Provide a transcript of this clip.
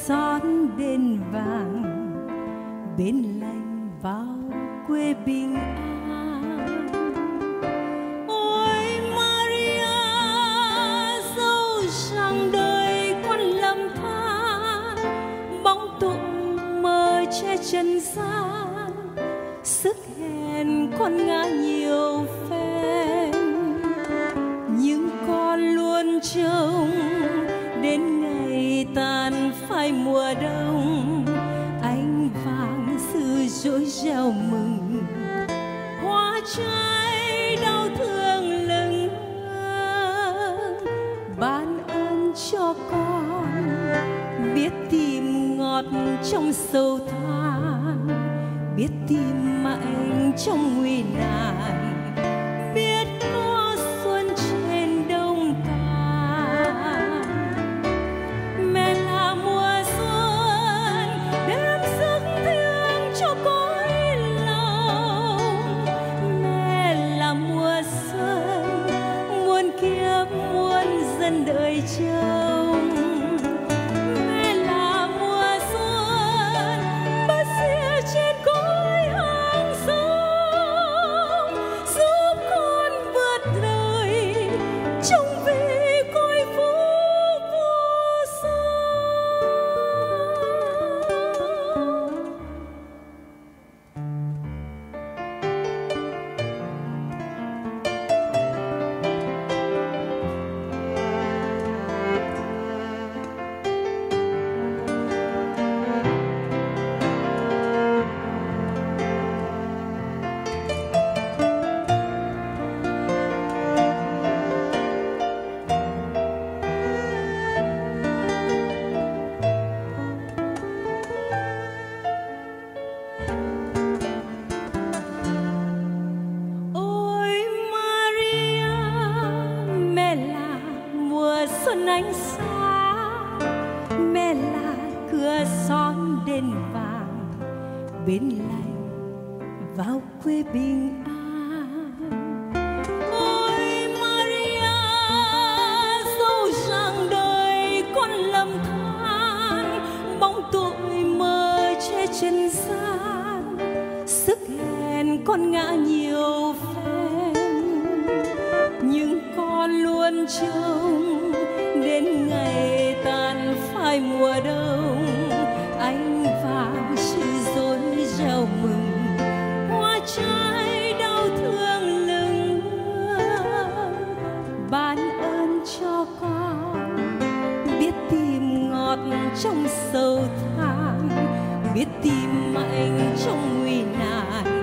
xóm đền vàng bên lành vào quê bình an. Ôi Maria, dẫu rằng đời con lầm than, bóng tội mờ che trần gian, sức hèn con ngã nhiều phen, nhưng con luôn trông đến ngày tàn phai mùa đông. Ánh vàng sự dối gieo mừng, hoa trái đau thương lừng lâng. Ban ơn cho con biết tìm ngọt trong sầu than, biết tìm mạnh trong nguy nạn, biết có xuân trên đông tàn. Mẹ là mùa xuân đem sức thương cho cõi lòng, mẹ là mùa xuân muôn kiếp muôn dân đợi trông. Mẹ là mùa xuân bát xia trên cõi hàng sông, giúp con vượt đời trong vì cõi phú vô song. Ôi Maria, mẹ là mùa xuân ánh sáng, mẹ là cửa son đền vàng bên lành vào quê bình an. Ôi Maria, dẫu rằng đời con lầm than, bóng tội mờ che trần gian, sức hèn con ngã nhiều phen, nhưng con luôn trông đến ngày tàn phai mùa đông. Ánh vàng sự dối gieo mừng, hoa trái đau thương lừng lâng. Ban ơn cho con biết tìm ngọt trong sầu than, biết tìm mạnh trong nguy nạn,